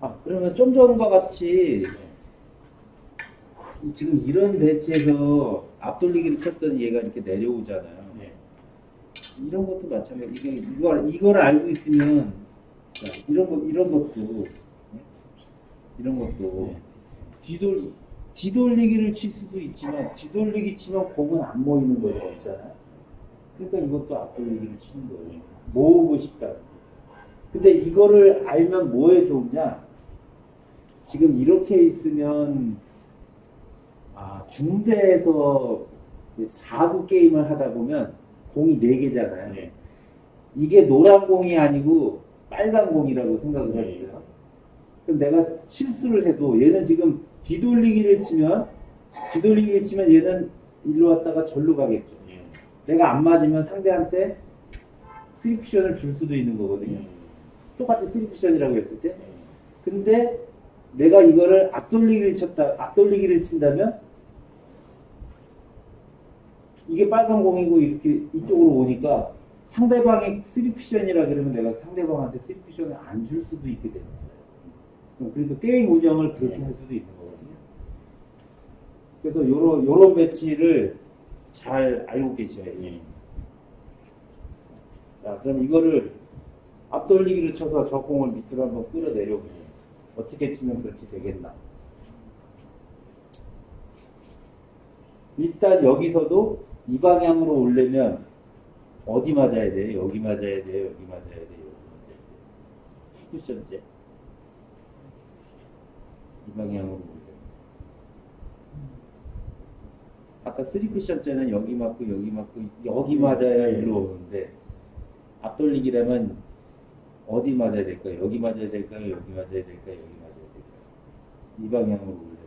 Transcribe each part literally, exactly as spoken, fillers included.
아, 그러면 좀 전과 같이 이- 지금 이런 배치에서 앞돌리기를 쳤던 얘가 이렇게 내려오잖아요. 네. 이런 것도 마찬가지. 이게 이걸 이걸 알고 있으면 자, 이런 거 이런 것도 네? 이런 것도 네. 뒤돌 뒤돌리기를 칠 수도 있지만 뒤돌리기 치면 공은 안 모이는 거가 없잖아요. 그러니까 이것도 앞돌리기를 치는 거예요. 모으고 싶다. 근데 이거를 알면 뭐에 좋으냐? 지금 이렇게 있으면 아, 중대에서 사구 게임을 하다 보면 공이 네 개잖아요. 네. 이게 노란 공이 아니고 빨간 공이라고 생각을 네. 해보세요. 그럼 내가 실수를 해도 얘는 지금 뒤돌리기를 치면 뒤돌리기를 치면 얘는 일로 왔다가 절로 가겠죠. 네. 내가 안 맞으면 상대한테 쓰리 쿠션을 줄 수도 있는 거거든요. 네. 똑같이 쓰리 쿠션이라고 했을 때. 네. 근데 내가 이거를 앞돌리기를 쳤다, 앞돌리기를 친다면 이게 빨간 공이고 이렇게 이쪽으로 오니까 상대방이 쓰리 쿠션이라 그러면 내가 상대방한테 쓰리 쿠션을 안 줄 수도 있게 되는 거예요. 그러니까 게임 운영을 그렇게 네. 할 수도 있는 거거든요. 그래서 요런, 요런 배치를 잘 알고 계셔야 돼요. 네. 자, 그럼 이거를 앞돌리기를 쳐서 저 공을 밑으로 한번 끌어내려 보세요. 어떻게 치면 그렇게 되겠나? 일단 여기서도 이 방향으로 오려면 어디 맞아야 돼요? 여기 맞아야 돼요? 여기 맞아야 돼요? 여기 맞아야 돼요? 쿠션째. 이 방향으로 오려면. 아까 쓰리 쿠션째는 여기 맞고 여기 맞고 여기 맞아야 일로 오는데 앞돌리기라면 어디 맞아야 될까요? 여기 맞아야 될까요? 여기 맞아야 될까요? 여기 맞아야 될까요? 이 방향으로 오려면.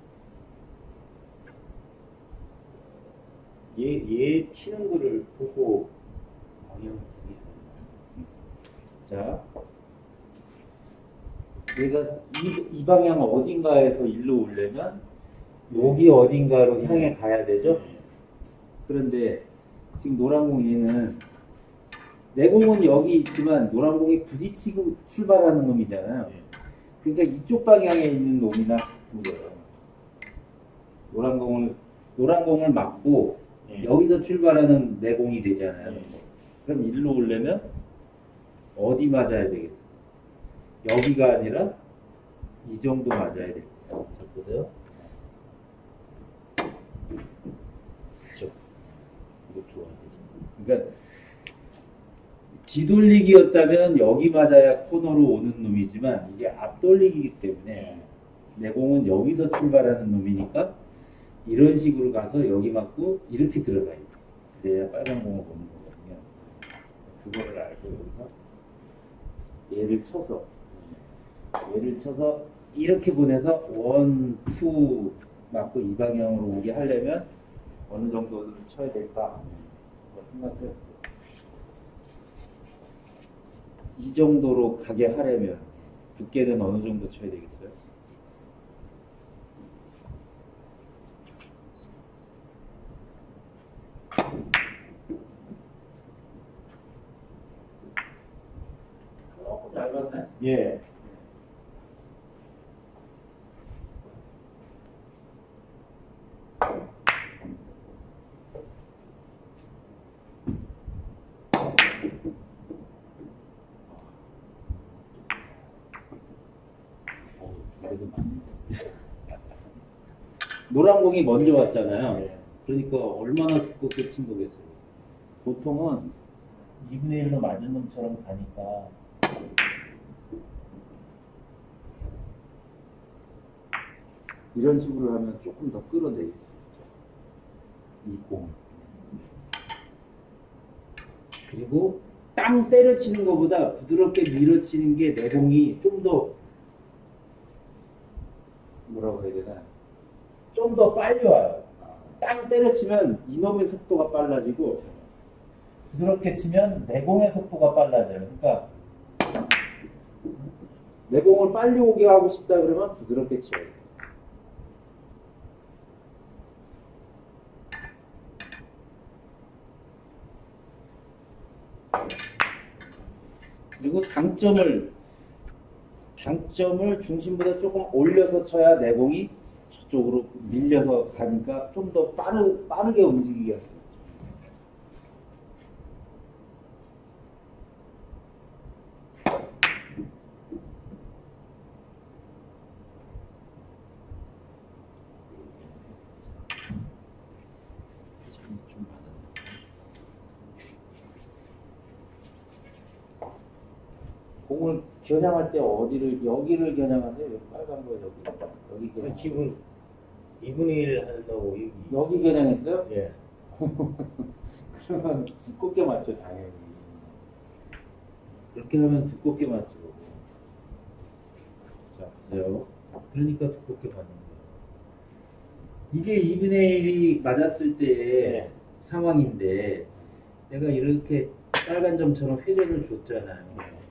얘, 얘 치는 거를 보고 방향을 자, 얘가 이, 이 방향 어딘가에서 일로 오려면 여기 어딘가로 향해 가야 되죠? 네. 그런데 지금 노란 공에는 내 공은 여기 있지만 노란 공이 부딪히고 출발하는 놈이잖아요. 네. 그러니까 이쪽 방향에 있는 놈이나 같은 거예요. 노란 공을 노란 공을 막고 네. 여기서 출발하는 내 공이 되잖아요. 네. 그럼 일로 오려면 어디 맞아야 되겠어요? 여기가 아니라 이 정도 맞아야 돼요. 자, 보세요. 그렇죠. 이렇게 와야 되지. 그러니까 뒤돌리기였다면 여기 맞아야 코너로 오는 놈이지만 이게 앞돌리기이기 때문에 내 공은 여기서 출발하는 놈이니까 이런 식으로 가서 여기 맞고 이렇게 들어가야 돼. 그래야 빨간 공을 보는 거거든요. 그거를 알고 여기서 얘를 쳐서 얘를 쳐서 이렇게 보내서 원, 투 맞고 이 방향으로 오게 하려면 어느 정도를 쳐야 될까 생각해 보세요. 이 정도로 가게 하려면 두께는 어느 정도 쳐야 되겠어요? 조금 얇았네? 예. 어, 그래도 맞네. 노란 공이 먼저 왔잖아요. 네. 그러니까 얼마나 두껍게 친 거겠어요. 보통은 이분의 일로 맞은 놈처럼 가니까 이런 식으로 하면 조금 더 끌어내릴 수 있죠. 이 공. 그리고 땅 때려치는 것보다 부드럽게 밀어치는 게 내 공이 좀 더 뭐라고 해야 되나? 좀 더 빨리 와요. 땅 때려치면 이놈의 속도가 빨라지고 부드럽게 치면 내 공의 속도가 빨라져요. 그러니까 내 공을 빨리 오게 하고 싶다 그러면 부드럽게 치어야 돼요. 그리고 당점을 당점을 중심보다 조금 올려서 쳐야 내공이 저쪽으로 밀려서 가니까 좀 더 빠르, 빠르게 움직이게 하죠. 좀 많았네. 공을 겨냥할 때 어디를 여기를 겨냥하세요? 여기 빨간 거 여기 여기 겨냥. 지금 이분의 일 한다고 여기. 여기 겨냥했어요? 예. 그러면 두껍게 맞죠 당연히. 그렇게 하면 두껍게 맞죠. 자 보세요. 그러니까 두껍게 맞는 거예요. 이게 이분의 일이 맞았을 때의 네. 상황인데 내가 이렇게 빨간 점처럼 회전을 줬잖아요.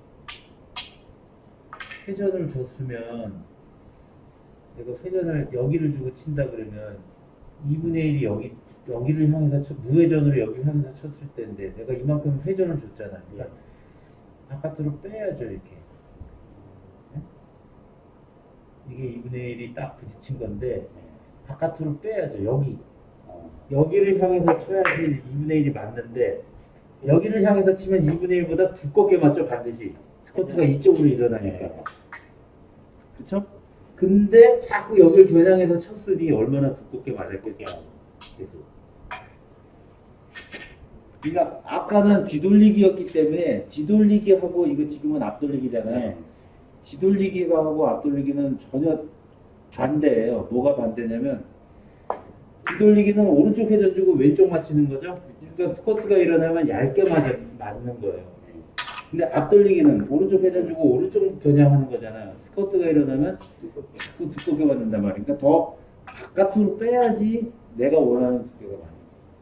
회전을 줬으면 내가 회전을 여기를 주고 친다 그러면 이분의 일이 여기 여기를 향해서 쳐, 무회전으로 여기 향해서 쳤을 때인데 내가 이만큼 회전을 줬잖아요. 그러니까 바깥으로 빼야죠 이렇게. 네? 이게 이분의 일이 딱 부딪힌 건데 바깥으로 빼야죠 여기. 여기를 향해서 쳐야지 이분의 일이 맞는데 여기를 향해서 치면 이분의 일보다 두껍게 맞죠 반드시. 스쿼트가 이쪽으로 일어나니까. 그쵸? 근데 자꾸 여기를 겨냥해서 쳤으니 얼마나 두껍게 맞았겠어요. 계속. 그러니까 아까는 뒤돌리기였기 때문에 뒤돌리기하고 이거 지금은 앞돌리기잖아요. 뒤돌리기가 하고 앞돌리기는 전혀 반대예요. 뭐가 반대냐면 뒤돌리기는 오른쪽 회전 주고 왼쪽 맞히는 거죠. 그러니까 스쿼트가 일어나면 얇게 맞아, 맞는 거예요. 근데 앞돌리기는 오른쪽 회전 주고 오른쪽 겨냥하는 거잖아요. 스쿼트가 일어나면 자꾸 두껍게 맞는단 말이에요. 그러니까 더 바깥으로 빼야지 내가 원하는 두께가 맞는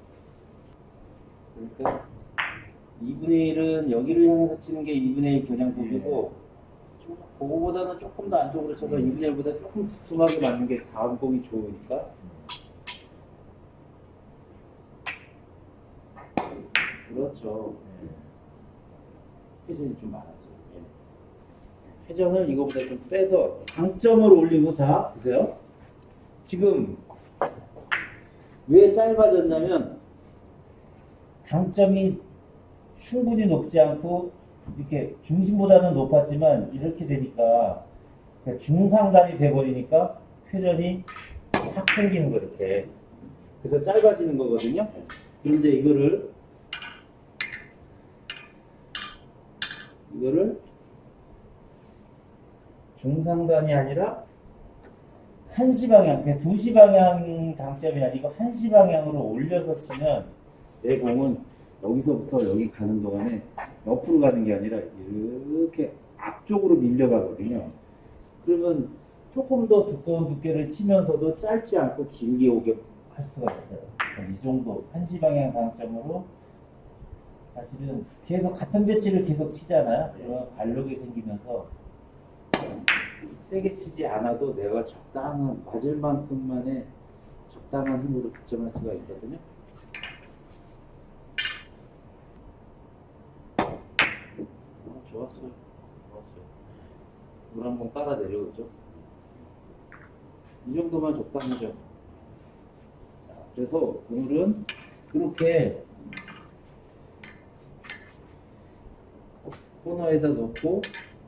거예요. 그러니까 이분의 일은 여기를 향해서 치는 게 이분의 일 겨냥법이고 좀 그거보다는 조금 더 안쪽으로 쳐서 이분의 일보다 조금 두툼하게 맞는 게 다음 공이 좋으니까 그렇죠. 회전이 좀 많았어요. 회전을 이거보다 좀 빼서 당점을 올리고 자 보세요. 지금 왜 짧아졌냐면 당점이 충분히 높지 않고 이렇게 중심보다는 높았지만 이렇게 되니까 중상단이 돼버리니까 회전이 확 생기는 거 이렇게. 그래서 짧아지는 거거든요. 그런데 이거를 이거를 중상단이 아니라 한시 방향, 그냥 두시 방향 당점이 아니고 한시 방향으로 올려서 치면 내 공은 여기서부터 여기 가는 동안에 옆으로 가는 게 아니라 이렇게 앞쪽으로 밀려가거든요. 그러면 조금 더 두꺼운 두께를 치면서도 짧지 않고 길게 오게 할 수가 있어요. 이 정도 한시 방향 당점으로 사실은 계속 같은 배치를 계속 치잖아요. 그러면 발록이 생기면서 세게 치지 않아도 내가 적당한 맞을 만큼만의 적당한 힘으로 득점할 수가 있거든요. 어, 좋았어요. 좋았어요. 물 한 번 깔아 내려오죠. 이 정도만 적당하죠. 자, 그래서 오늘은 그렇게 코너에다 놓고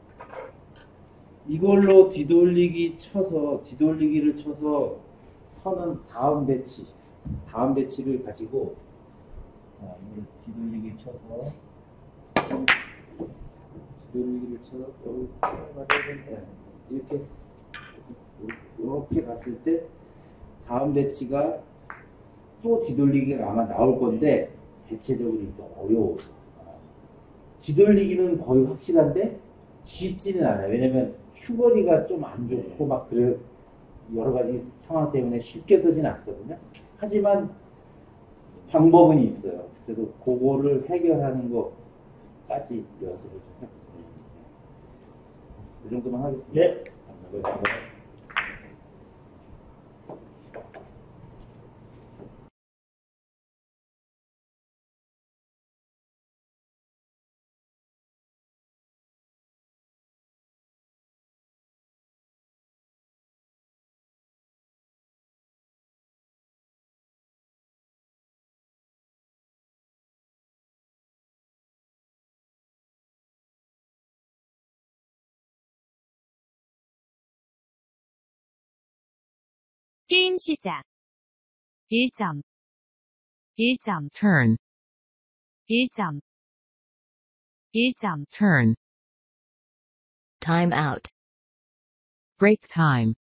이걸로 뒤돌리기 쳐서 뒤돌리기를 쳐서 서는 다음 배치 다음 배치를 가지고 자 이걸 뒤돌리기 쳐서 뒤돌리기를 쳐서 여기 맞아야 되는데 이렇게 이렇게 갔을 때 다음 배치가 또 뒤돌리기가 아마 나올 건데 대체적으로 또 어려워요. 뒤돌리기는 거의 확실한데 쉽지는 않아요. 왜냐면 큐거리가 좀 안 좋고 막 그래 여러 가지 상황 때문에 쉽게 서진 않거든요. 하지만 방법은 있어요. 그래서 그거를 해결하는 것까지 연습을 좀 해보세요. 이 정도만 하겠습니다. 네. 감사합니다. 게임 시작. 일 점. 일 점. turn. 일 점. 일 점. turn. time out. break time.